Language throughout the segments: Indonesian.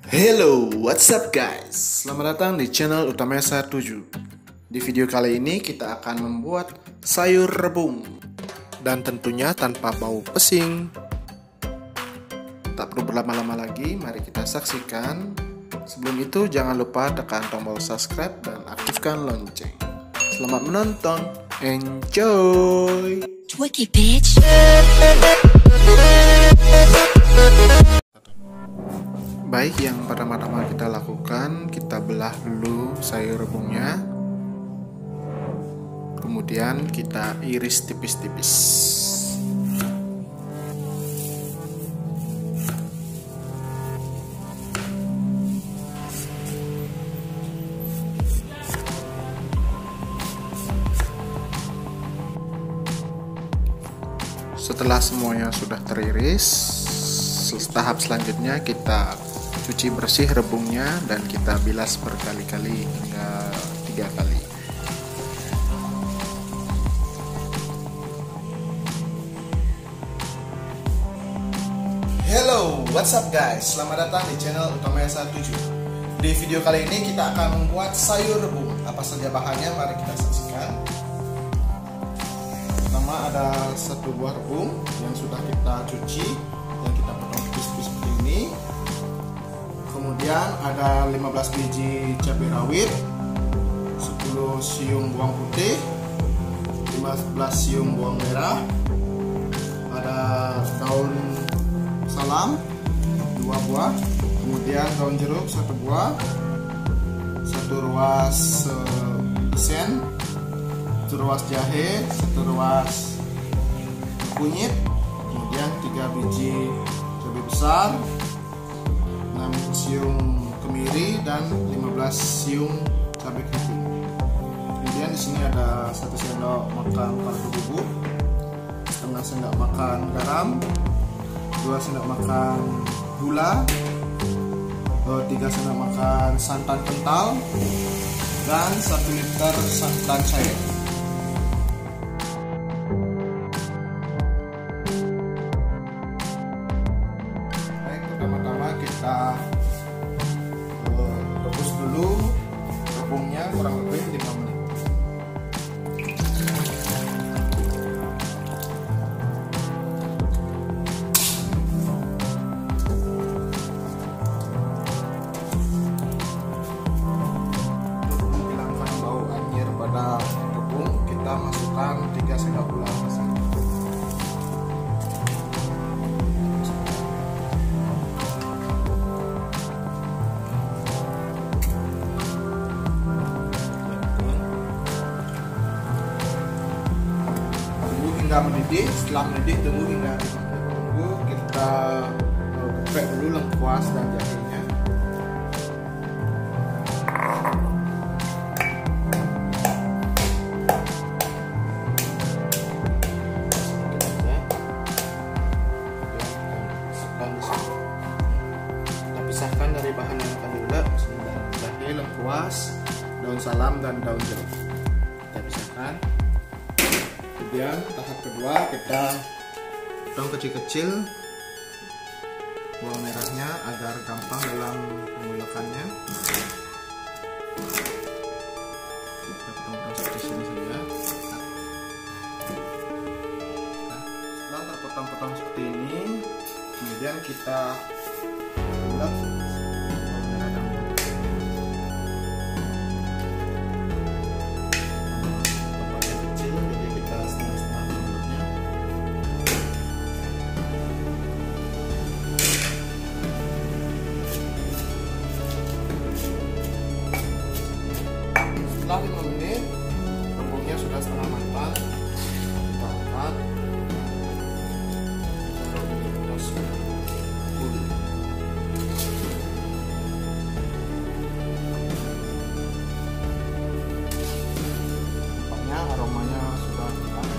Hello, what's up guys? Selamat datang di channel Utamesa 7. Di video kali ini kita akan membuat sayur rebung dan tentunya tanpa bau pesing. Tak perlu berlama-lama lagi, mari kita saksikan. Sebelum itu jangan lupa tekan tombol subscribe dan aktifkan lonceng. Selamat menonton, enjoy! Twiki bitch. Baik, yang pertama-tama kita lakukan, kita belah dulu sayur rebungnya. Kemudian kita iris tipis-tipis. Setelah semuanya sudah teriris, tahap selanjutnya kita cuci bersih rebungnya dan kita bilas berkali-kali hingga 3 kali. Hello, what's up guys? Selamat datang di channel Utamesa 7. Di video kali ini kita akan membuat sayur rebung. Apa saja bahannya? Mari kita saksikan. Pertama ada 1 buah rebung yang sudah kita cuci, yang kita potong tipis-tipis seperti ini. Kemudian ada 15 biji cabai rawit, 10 siung bawang putih, 15 siung bawang merah, ada daun salam 2 buah, kemudian daun jeruk 1 buah, 1 ruas isen, 1 ruas jahe, 1 ruas kunyit, kemudian 3 biji cabai besar, 6 siung kemiri dan 15 siung cabai keriting. Kemudian di sini ada 1 sendok makan kaldu bubuk, setengah sendok makan garam, 2 sendok makan gula, 3 sendok makan santan kental, dan 1 liter santan cair. Pertama-tama kita rebus dulu rebungnya kurang lebih 5 menit. Untuk menghilangkan bau anyir pada rebung, kita masukkan 3 sendok gula pasir. Hingga mendidih. Setelah mendidih tunggu hingga kita geprek dulu lengkuas dan jahenya. Kita pisahkan dari bahan yang akan diulek, jahe, lengkuas, daun salam dan daun jeruk. Kita pisahkan. Kemudian tahap kedua kita potong kecil-kecil bawang merahnya agar gampang dalam mengulekannya. Kita potong seperti ini saja. Setelah terpotong-potong seperti ini, kemudian kita ulek bawang merah dan setelah 5 menit rebungnya sudah setengah matang, kita angkat. Nampaknya aromanya sudah hilang.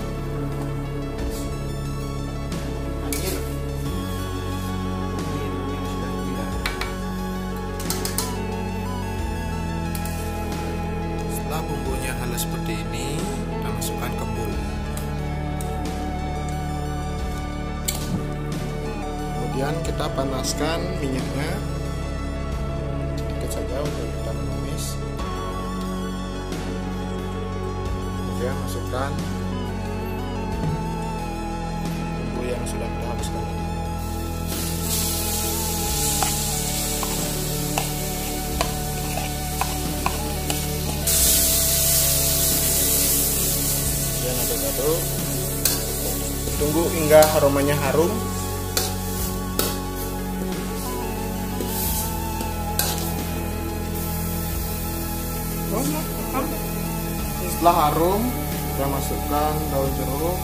Anyir. Ini sudah hilang. Setelah bumbunya halus seperti ini, kita masukkan ke bowl. Kemudian kita panaskan minyaknya. menit saja untuk kita menumis. Kemudian masukkan bumbu yang sudah kita haluskan tadi. Kemudian aduk-aduk. Tunggu hingga aromanya harum. Setelah harum, kita masukkan daun jeruk,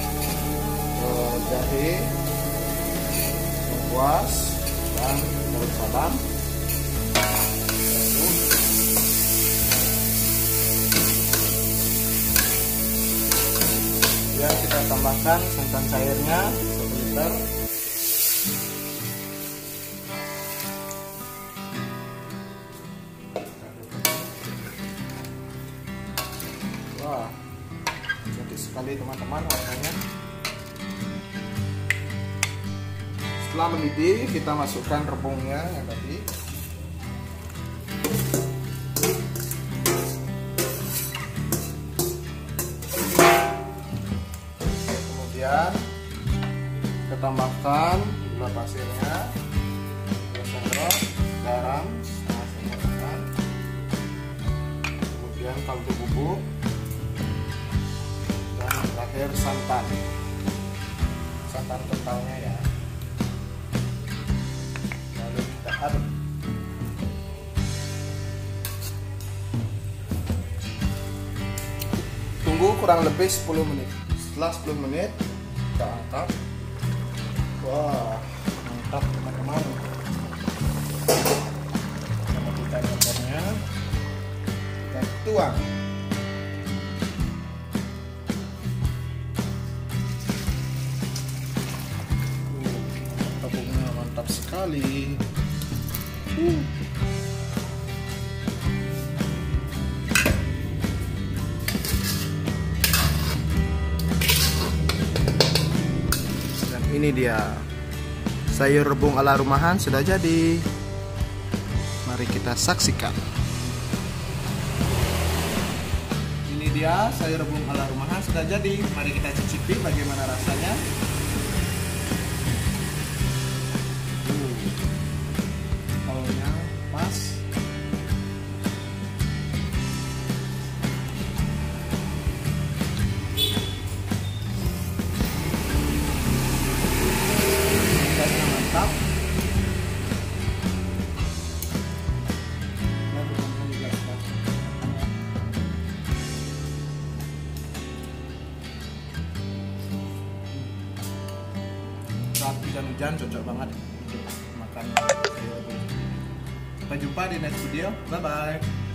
jahe, lengkuas, dan daun salam. Kemudian kita tambahkan santan cairnya 1 liter. Wah, cantik sekali teman-teman warnanya. Setelah mendidih, kita masukkan rebungnya yang tadi. Kemudian kita tambahkan gula pasirnya 2 sendok, garam setengah sendok makan, kemudian kaldu bubuk, dan terakhir santan kentalnya ya. Lalu kita aduk. Tunggu kurang lebih 10 menit. Setelah 10 menit kita angkat. Wah, mantap teman-teman. Kita matikan kompornya, kita tuang. Tepungnya mantap sekali. Ini dia sayur rebung ala rumahan sudah jadi. Mari kita saksikan. Ini dia sayur rebung ala rumahan sudah jadi. Mari kita cicipi bagaimana rasanya. Baunya pas. Mantap. Saat hujan-hujan cocok banget untuk makan. Sampai jumpa di next video. Bye bye.